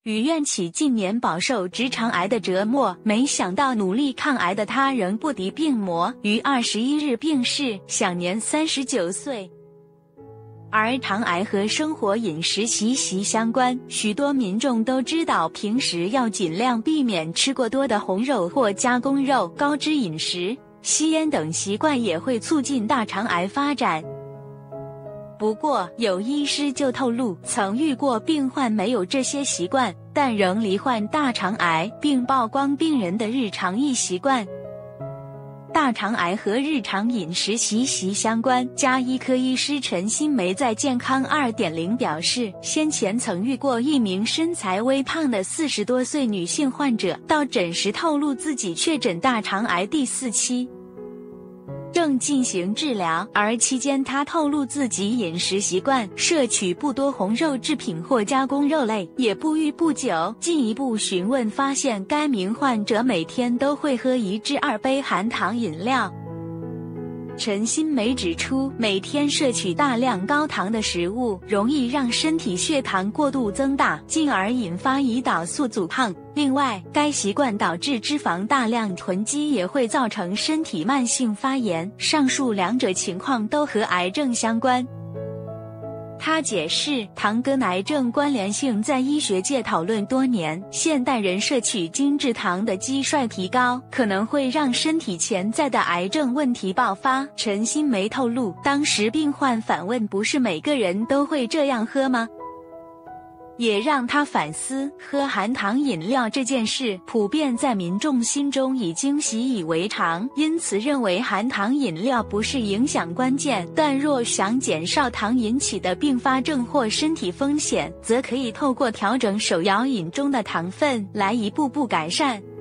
于愿起近年饱受直肠癌的折磨，没想到努力抗癌的他仍不敌病魔，于21日病逝，享年39岁。而肠癌和生活饮食息息相关，许多民众都知道平时要尽量避免吃过多的红肉或加工肉，高脂饮食、吸烟等习惯也会促进大肠癌发展。不过，有医师就透露，曾遇过病患没有这些习惯，但仍罹患大肠癌，并曝光病人的日常易习惯。大肠癌和日常饮食息息相关，家医科医师陈新梅在健康 2.0 表示，先前曾遇过一名身材微胖的40多岁女性患者，到诊时透露自己确诊大肠癌第4期，正进行治疗，而期间他透露自己饮食习惯摄取不多红肉制品或加工肉类，也不育不久。进一步询问发现，该名患者每天都会喝1至2杯含糖饮料。陈新梅指出，每天摄取大量高糖的食物，容易让身体血糖过度增大，进而引发胰岛素阻抗。另外，该习惯导致脂肪大量囤积，也会造成身体慢性发炎，上述两者情况都和癌症相关。他解释，糖跟癌症关联性在医学界讨论多年，现代人摄取精制糖的基率提高，可能会让身体潜在的癌症问题爆发。陈新梅透露，当时病患反问，不是每个人都会这样喝吗？也让他反思，喝含糖饮料这件事普遍在民众心中已经习以为常，因此认为含糖饮料不是影响关键，但若想减少糖引起的并发症或身体风险，则可以透过调整手摇饮中的糖分来一步步改善。